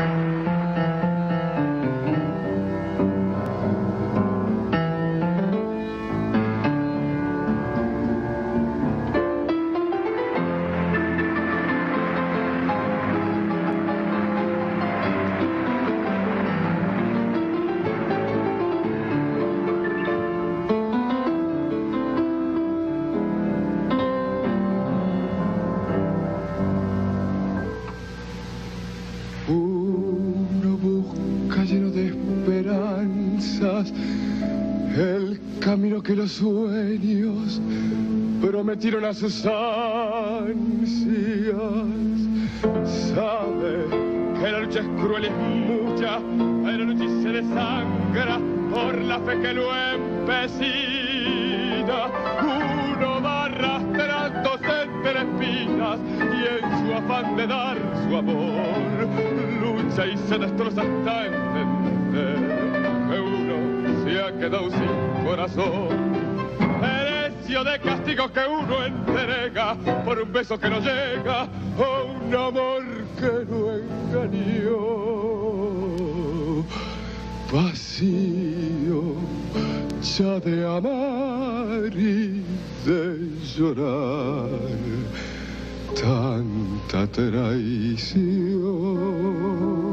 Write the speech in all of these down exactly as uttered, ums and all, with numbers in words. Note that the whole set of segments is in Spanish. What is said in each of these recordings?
Uno busca lleno de esperanzas el camino que los sueños prometieron a sus ansias. Sabe que la lucha es cruel y es mucha, pero la lucha se desangra por la fe que lo empecina. Uno va arrastrándose entre espinas y en su afán de dar su amor lucha y se destroza hasta entender que uno se ha quedado sin corazón. Precio de castigo que uno entrega por un beso que no llega o un amor que no engañó. Vacío ya de amar y de llorar, tanta traición.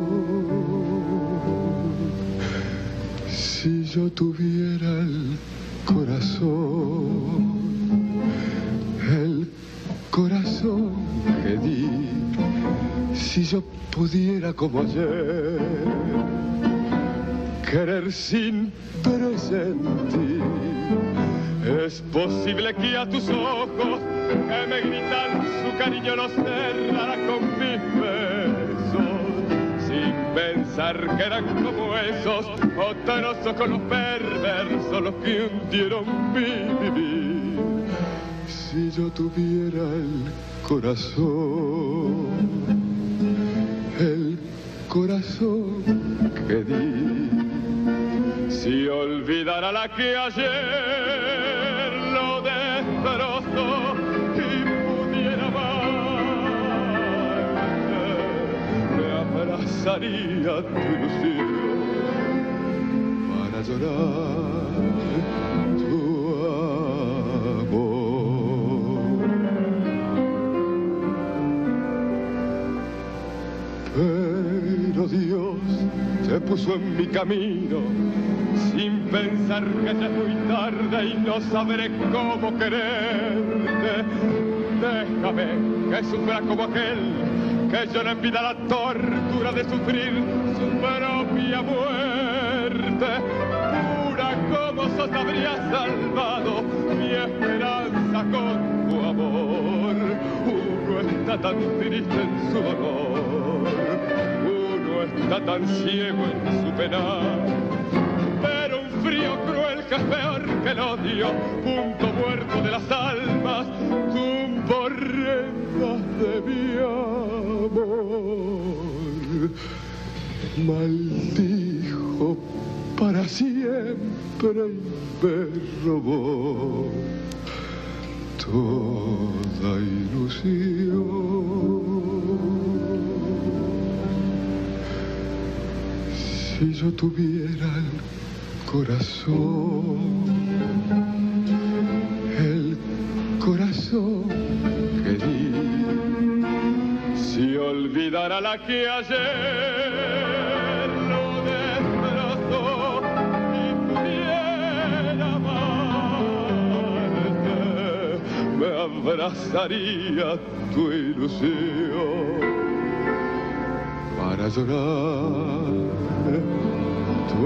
Si yo tuviera el corazón, el corazón que di, si yo pudiera como ayer querer sin presentir, es posible que a tus ojos que me gritan su cariño los cerrara con mis besos, sin pensar que eran como esos otros ojos los perversos los que hundieron mi vivir. Si yo tuviera el corazón, el corazón que di, si olvidara la que ayer lo destrozó y pudiera amarte, me abrazaría tu ilusión para llorar tu amor. Pero Dios te puso en mi camino sin pensar que ya es muy tarde y no sabré cómo quererte. Déjame que sufra como aquel que llora en vida la tortura de sufrir su propia muerte. Pura como sos habría salvado mi esperanza con tu amor. Uno está tan triste en su dolor, uno está tan ciego en su penar, frío cruel que es peor que el odio, punto muerto de las almas, tumbo rendas de mi amor. Maldijo para siempre y me robó toda ilusión. Si yo tuviera el corazón, el corazón que di, si olvidara la que ayer lo destrozó y pudiera amarte, me abrazaría tu ilusión para llorar tu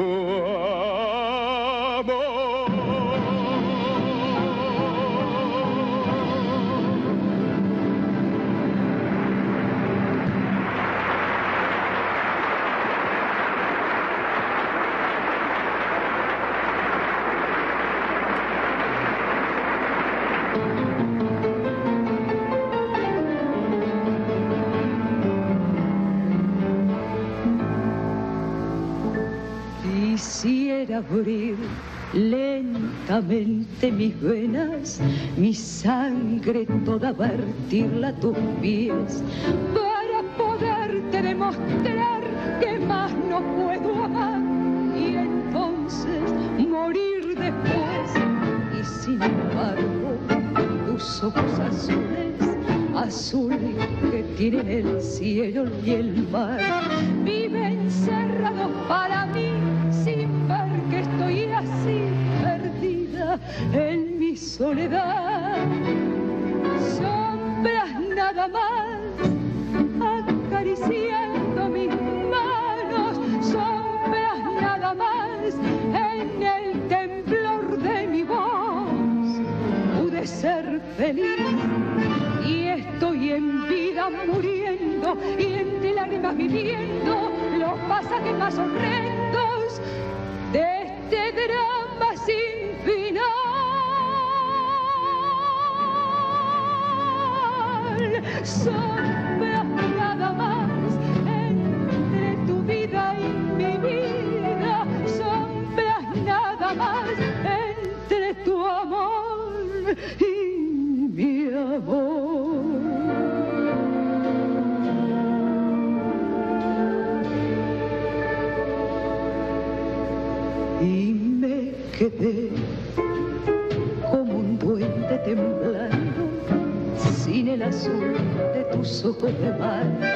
quisiera abrir lentamente mis venas, mi sangre toda vertirla a tus pies, para poderte demostrar que más no puedo amar y entonces morir después. Y sin embargo, tus ojos azules, azules que tienen el cielo y el mar, viven cerrados para mí sin ver que estoy así perdida en mi soledad. Sombras nada más acariciando mis manos, sombras nada más en el temblor de mi voz. Pude ser feliz y estoy en vida muriendo y entre lágrimas viviendo los pasajes más horrendos de este drama sin final. Sombras nada más entre tu vida y mi vida, sombras nada más entre tu amor y mi amor. Y me quedé como un duende temblando sin el azul de tus ojos de mar.